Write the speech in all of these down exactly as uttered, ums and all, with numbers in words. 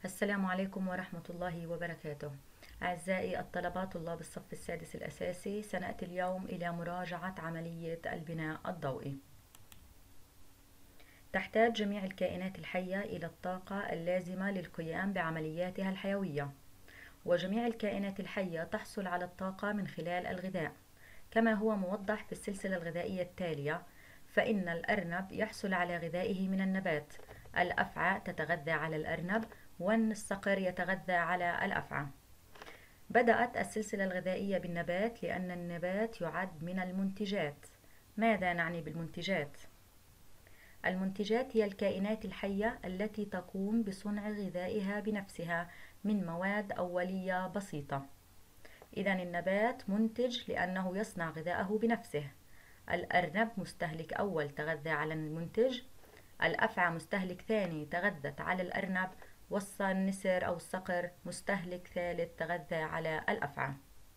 السلام عليكم ورحمة الله وبركاته. أعزائي الطلبة طلاب الصف السادس الأساسي، سنأتي اليوم إلى مراجعة عملية البناء الضوئي. تحتاج جميع الكائنات الحية إلى الطاقة اللازمة للقيام بعملياتها الحيوية، وجميع الكائنات الحية تحصل على الطاقة من خلال الغذاء، كما هو موضح في السلسلة الغذائية التالية. فإن الأرنب يحصل على غذائه من النبات، الأفعى تتغذى على الأرنب، والصقر يتغذى على الأفعى. بدأت السلسلة الغذائية بالنبات لأن النبات يعد من المنتجات. ماذا نعني بالمنتجات؟ المنتجات هي الكائنات الحية التي تقوم بصنع غذائها بنفسها من مواد أولية بسيطة. إذن النبات منتج لأنه يصنع غذاءه بنفسه. الأرنب مستهلك أول تغذى على المنتج، الأفعى مستهلك ثاني تغذت على الأرنب، والنسر أو الصقر مستهلك ثالث تغذى على الأفعى.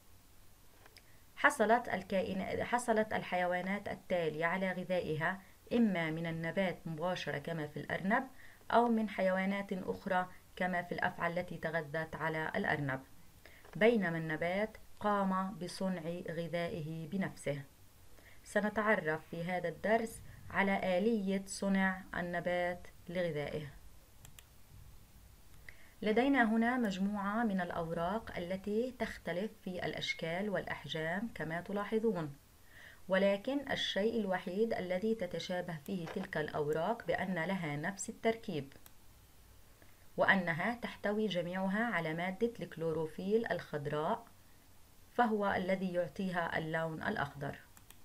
حصلت الكائن حصلت الحيوانات التالية على غذائها إما من النبات مباشرة كما في الأرنب، أو من حيوانات أخرى كما في الأفعى التي تغذت على الأرنب، بينما النبات قام بصنع غذائه بنفسه. سنتعرف في هذا الدرس على آلية صنع النبات لغذائه. لدينا هنا مجموعة من الأوراق التي تختلف في الأشكال والأحجام كما تلاحظون، ولكن الشيء الوحيد الذي تتشابه فيه تلك الأوراق بأن لها نفس التركيب، وأنها تحتوي جميعها على مادة الكلوروفيل الخضراء، فهو الذي يعطيها اللون الأخضر.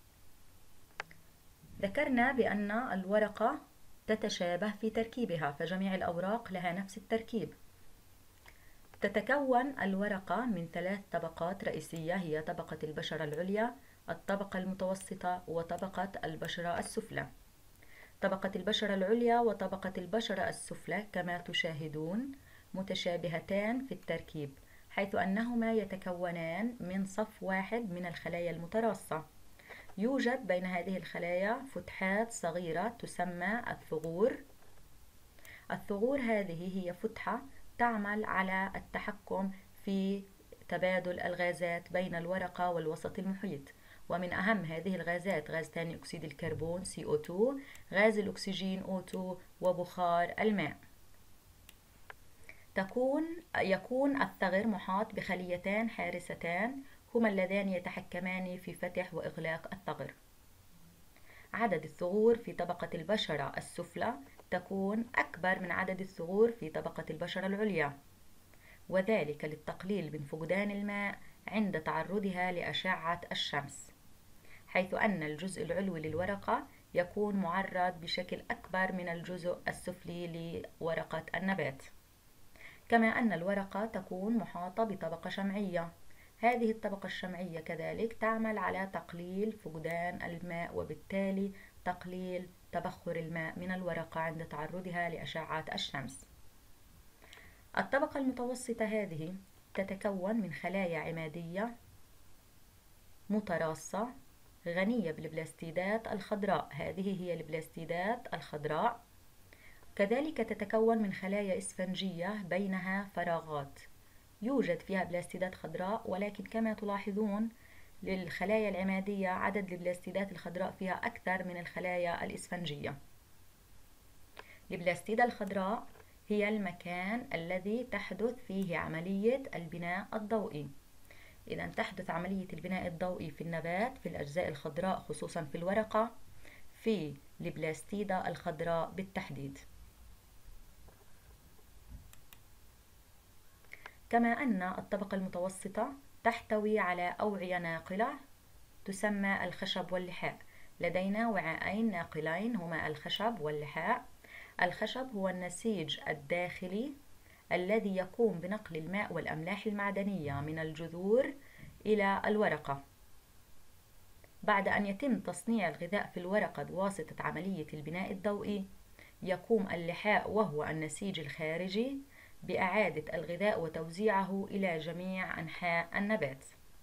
ذكرنا بأن الورقة تتشابه في تركيبها، فجميع الأوراق لها نفس التركيب. تتكون الورقة من ثلاث طبقات رئيسية، هي طبقة البشرة العليا، الطبقة المتوسطة، وطبقة البشرة السفلى. طبقة البشرة العليا وطبقة البشرة السفلى كما تشاهدون متشابهتان في التركيب، حيث أنهما يتكونان من صف واحد من الخلايا المتراصة. يوجد بين هذه الخلايا فتحات صغيرة تسمى الثغور. الثغور هذه هي فتحة تعمل على التحكم في تبادل الغازات بين الورقة والوسط المحيط، ومن أهم هذه الغازات غاز ثاني أكسيد الكربون سي أو اثنين، غاز الأكسجين أو اثنين، وبخار الماء. تكون يكون الثغر محاط بخليتان حارستان هما اللذان يتحكمان في فتح وإغلاق الثغر. عدد الثغور في طبقة البشرة السفلى تكون أكبر من عدد الثغور في طبقة البشرة العليا، وذلك للتقليل من فقدان الماء عند تعرضها لأشعة الشمس، حيث أن الجزء العلوي للورقة يكون معرض بشكل أكبر من الجزء السفلي لورقة النبات. كما أن الورقة تكون محاطة بطبقة شمعية، هذه الطبقة الشمعية كذلك تعمل على تقليل فقدان الماء، وبالتالي تقليل تبخر الماء من الورقة عند تعرضها لأشعة الشمس. الطبقة المتوسطة هذه تتكون من خلايا عمادية متراصة غنية بالبلاستيدات الخضراء، هذه هي البلاستيدات الخضراء. كذلك تتكون من خلايا إسفنجية بينها فراغات يوجد فيها بلاستيدات خضراء، ولكن كما تلاحظون للخلايا العمادية عدد البلاستيدات الخضراء فيها أكثر من الخلايا الإسفنجية. البلاستيدة الخضراء هي المكان الذي تحدث فيه عملية البناء الضوئي. إذا تحدث عملية البناء الضوئي في النبات في الأجزاء الخضراء، خصوصا في الورقة، في البلاستيدة الخضراء بالتحديد. كما أن الطبقة المتوسطة تحتوي على أوعية ناقلة تسمى الخشب واللحاء. لدينا وعاءين ناقلين هما الخشب واللحاء. الخشب هو النسيج الداخلي الذي يقوم بنقل الماء والأملاح المعدنية من الجذور إلى الورقة. بعد أن يتم تصنيع الغذاء في الورقة بواسطة عملية البناء الضوئي، يقوم اللحاء وهو النسيج الخارجي بإعادة الغذاء وتوزيعه إلى جميع أنحاء النبات.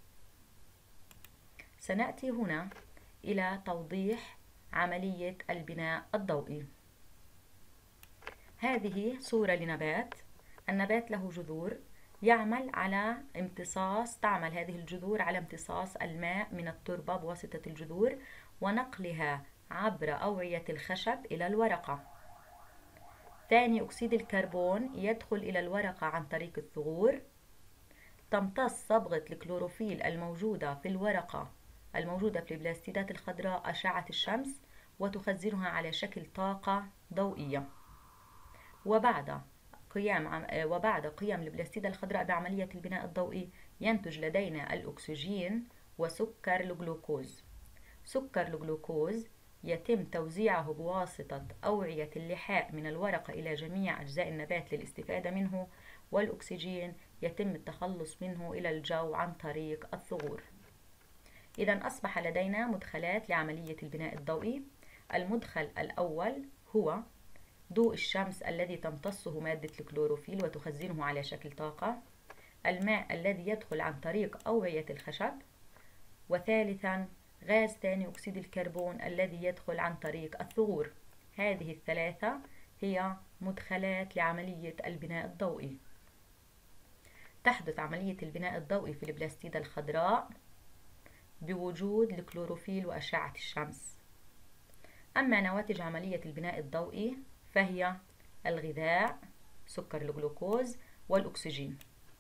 سنأتي هنا إلى توضيح عملية البناء الضوئي. هذه صورة لنبات. النبات له جذور يعمل على امتصاص تعمل هذه الجذور على امتصاص الماء من التربة بواسطة الجذور ونقلها عبر أوعية الخشب إلى الورقة. ثاني أكسيد الكربون يدخل إلى الورقة عن طريق الثغور. تمتص صبغة الكلوروفيل الموجودة في الورقة الموجودة في البلاستيدات الخضراء أشعة الشمس وتخزنها على شكل طاقة ضوئية. وبعد قيام وبعد قيام البلاستيدة الخضراء بعملية البناء الضوئي ينتج لدينا الأكسجين وسكر الجلوكوز. سكر الجلوكوز يتم توزيعه بواسطة أوعية اللحاء من الورقة إلى جميع أجزاء النبات للاستفادة منه، والأكسجين يتم التخلص منه إلى الجو عن طريق الثغور. إذا أصبح لدينا مدخلات لعملية البناء الضوئي. المدخل الأول هو ضوء الشمس الذي تمتصه مادة الكلوروفيل وتخزنه على شكل طاقة، الماء الذي يدخل عن طريق أوعية الخشب، وثالثا غاز ثاني أكسيد الكربون الذي يدخل عن طريق الثغور. هذه الثلاثة هي مدخلات لعملية البناء الضوئي. تحدث عملية البناء الضوئي في البلاستيدة الخضراء بوجود الكلوروفيل وأشعة الشمس. أما نواتج عملية البناء الضوئي فهي الغذاء، سكر الجلوكوز، والأكسجين.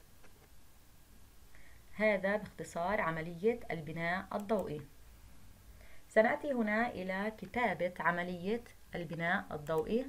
هذا باختصار عملية البناء الضوئي. سنأتي هنا إلى كتابة عملية البناء الضوئي.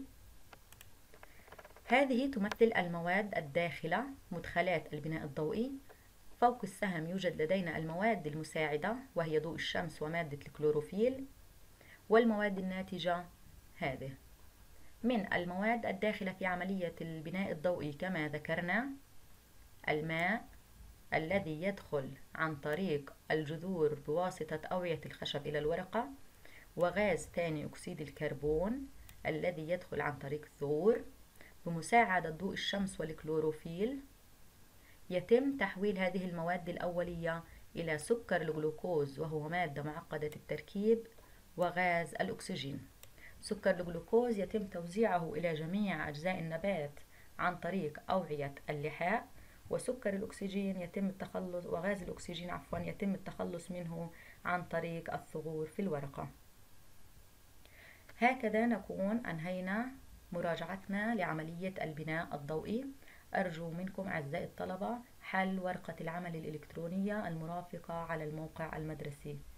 هذه تمثل المواد الداخلة مدخلات البناء الضوئي. فوق السهم يوجد لدينا المواد المساعدة وهي ضوء الشمس ومادة الكلوروفيل، والمواد الناتجة هذه. من المواد الداخلة في عملية البناء الضوئي كما ذكرنا الماء الذي يدخل عن طريق الجذور بواسطة أوعية الخشب إلى الورقة، وغاز ثاني أكسيد الكربون الذي يدخل عن طريق الثغور. بمساعدة ضوء الشمس والكلوروفيل يتم تحويل هذه المواد الأولية إلى سكر الجلوكوز وهو مادة معقدة التركيب، وغاز الأكسجين. سكر الجلوكوز يتم توزيعه إلى جميع أجزاء النبات عن طريق أوعية اللحاء، وسكر الأكسجين يتم التخلص وغاز الأكسجين عفوا يتم التخلص منه عن طريق الثغور في الورقة. هكذا نكون أنهينا مراجعتنا لعملية البناء الضوئي. أرجو منكم أعزائي الطلبة حل ورقة العمل الإلكترونية المرافقة على الموقع المدرسي.